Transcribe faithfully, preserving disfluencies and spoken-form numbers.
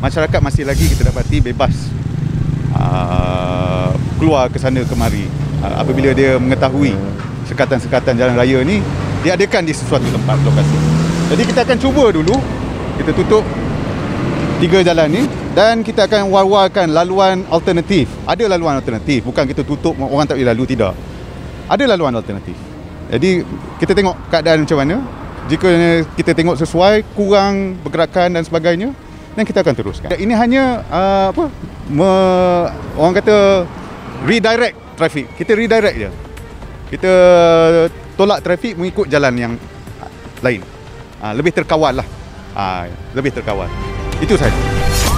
masyarakat masih lagi kita dapati bebas uh, keluar ke sana kemari uh, apabila dia mengetahui sekatan-sekatan jalan raya ni diadakan di sesuatu tempat lokasi. Jadi kita akan cuba dulu kita tutup tiga jalan ni dan kita akan war-warkan laluan alternatif. Ada laluan alternatif, bukan kita tutup orang tak boleh lalu, tidak. Ada laluan alternatif. Jadi kita tengok keadaan macam mana. Jika kita tengok sesuai, kurang pergerakan dan sebagainya, dan kita akan teruskan. Ini hanya uh, apa? Me, orang kata redirect trafik. Kita redirect je. Kita tolak trafik mengikut jalan yang lain. Uh, lebih terkawal lah. Uh, lebih terkawal. Itu sahaja.